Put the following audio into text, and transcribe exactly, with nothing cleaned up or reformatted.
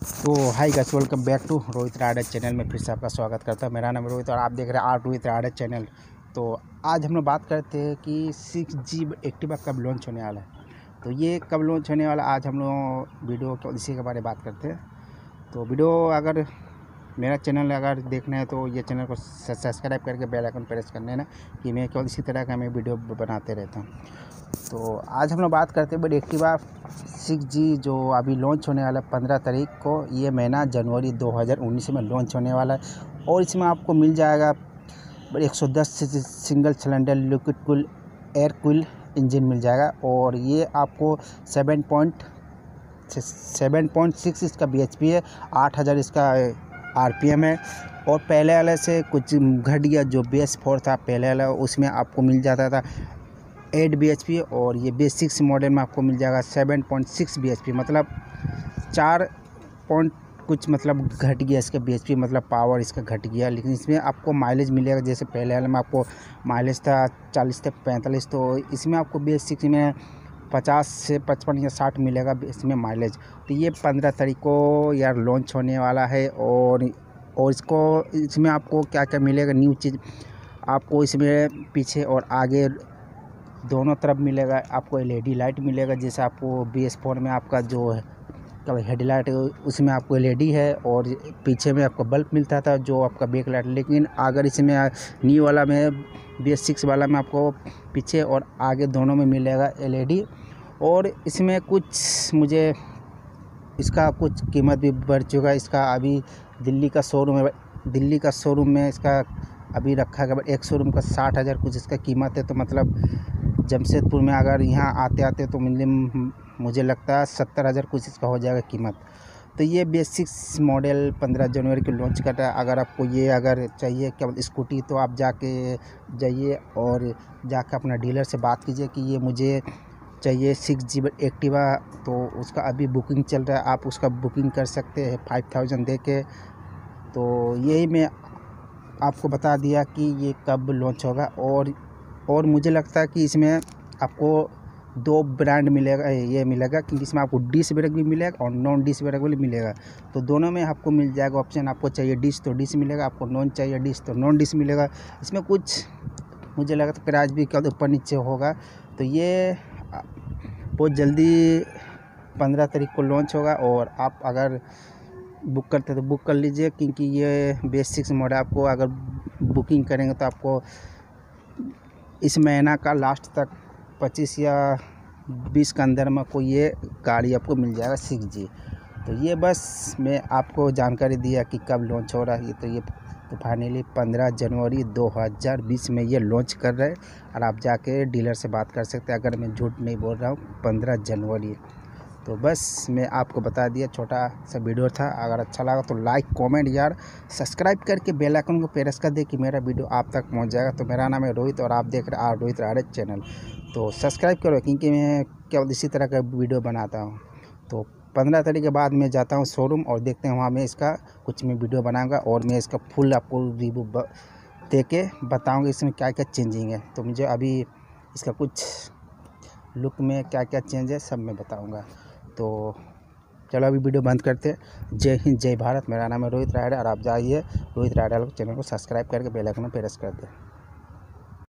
तो hi guys, welcome back to Rohit rider channel में फिर से आपका स्वागत करता हूँ। मेरा नाम रोहित और आप देख रहे हैं आर रोहित राइडर चैनल। तो आज हम लोग बात करते हैं कि सिक्स जी एक्टिवा कब लॉन्च होने वाला है। तो ये कब लॉन्च होने वाला, आज हम लोग वीडियो को इसी के बारे में बात करते हैं। तो वीडियो अगर मेरा चैनल अगर देखना है तो ये चैनल को सब्सक्राइब करके बेल आइकन प्रेस कर लेना कि मैं केवल इसी तरह का मैं वीडियो बनाते रहता हूँ। तो आज हम लोग बात करते हैं बट एक्टिवा सिक्स जी जो अभी लॉन्च होने वाला है पंद्रह तारीख को, ये महीना जनवरी दो हज़ार उन्नीस में लॉन्च होने वाला है। और इसमें आपको मिल जाएगा एक सौ दस single cylinder liquid cool air cool engine मिल जाएगा। और ये आपको seven point seven point six इसका बी एच पी है, आठ हज़ार इसका आर पी एम है। और पहले वाले से कुछ घट गया, जो बी एस फोर था पहले वाला उसमें आपको मिल जाता था एट बी एच पी, और ये बी एस सिक्स मॉडल में आपको मिल जाएगा seven point six B H P, मतलब चार पॉइंट कुछ मतलब घट गया इसका बी एच पी, मतलब पावर इसका घट गया। लेकिन इसमें आपको माइलेज मिलेगा, जैसे पहले वाले में आपको माइलेज था चालीस से पैंतालीस, तो इसमें आपको बी एस सिक्स में पचास से पचपन या साठ मिलेगा इसमें माइलेज। तो ये पंद्रह तारीख को यार लॉन्च होने वाला है। और और इसको इसमें आपको क्या क्या मिलेगा न्यू चीज़, आपको इसमें पीछे और आगे दोनों तरफ मिलेगा। आपको एल ई डी लाइट मिलेगा, जैसे आपको बी एस फोर में आपका जो है हेडलाइट है उसमें आपको एल ई डी है, और पीछे में आपको बल्ब मिलता था जो आपका बैक लाइट। लेकिन अगर इसमें न्यू वाला में बी एस सिक्स वाला में आपको पीछे और आगे दोनों में मिलेगा एल ई डी। और इसमें कुछ मुझे इसका कुछ कीमत भी बढ़ चुका है। इसका अभी दिल्ली का शोरूम है, दिल्ली का शोरूम में इसका अभी रखा गया एक शोरूम का साठ हज़ार कुछ इसका कीमत है। तो मतलब जमशेदपुर में अगर यहाँ आते आते तो मिनिमम मुझे लगता है सत्तर हज़ार कुछ इसका हो जाएगा कीमत। तो ये बी एस सिक्स मॉडल पंद्रह जनवरी को लॉन्च कर रहा है। अगर आपको ये अगर चाहिए केवल स्कूटी तो आप जाके जाइए और जाकर अपना डीलर से बात कीजिए कि ये मुझे चाहिए सिक्स जी एक्टिवा। तो उसका अभी बुकिंग चल रहा है, आप उसका बुकिंग कर सकते हैं फाइव थाउजेंड दे के। तो यही मैं आपको बता दिया कि ये कब लॉन्च होगा। और और मुझे लगता है कि इसमें आपको दो ब्रांड मिलेगा, ये मिलेगा क्योंकि इसमें आपको डिस्क ब्रेक भी मिलेगा और नॉन डिस्क ब्रेक भी मिलेगा। तो दोनों में आपको मिल जाएगा ऑप्शन, आपको चाहिए डिस्क तो डिस्क मिलेगा, आपको नॉन चाहिए डिस्क तो नॉन डिस्क मिलेगा। इसमें कुछ मुझे लगा तो प्राइस भी क्या ऊपर नीचे होगा। तो ये बहुत जल्दी पंद्रह तारीख को लॉन्च होगा। और आप अगर बुक करते तो बुक कर लीजिए, क्योंकि ये बी एस सिक्स मॉडल आपको अगर बुकिंग करेंगे तो आपको इस महीना का लास्ट तक पच्चीस या बीस के अंदर में कोई ये गाड़ी आपको मिल जाएगा सिक्स जी। तो ये बस मैं आपको जानकारी दिया कि कब लॉन्च हो रहा है। तो ये तो फाइनली पंद्रह जनवरी दो हज़ार बीस में ये लॉन्च कर रहे हैं। और आप जाके डीलर से बात कर सकते हैं, अगर मैं झूठ नहीं बोल रहा हूँ, पंद्रह जनवरी। तो बस मैं आपको बता दिया, छोटा सा वीडियो था। अगर अच्छा लगा तो लाइक कमेंट यार सब्सक्राइब करके बेल आइकन को प्रेस कर दे कि मेरा वीडियो आप तक पहुंच जाएगा। तो मेरा नाम है रोहित और आप देख रहे हैं आर रोहित राइडर चैनल। तो सब्सक्राइब करो, क्योंकि मैं केवल इसी तरह का वीडियो बनाता हूं। तो पंद्रह तारीख के बाद मैं जाता हूं शोरूम और देखते हैं वहाँ मैं इसका कुछ मैं वीडियो बनाऊँगा और मैं इसका फुल आपको रिव्यू दे के बताऊँगा इसमें क्या क्या चेंजिंग है। तो मुझे अभी इसका कुछ लुक में क्या क्या चेंज है सब मैं बताऊँगा। तो चलो अभी वीडियो बंद करते हैं। जय हिंद जय भारत। मेरा नाम है रोहित राइडर और आप जाइए रोहित राइडर चैनल को सब्सक्राइब करके बेल आइकन में प्रेस कर दें।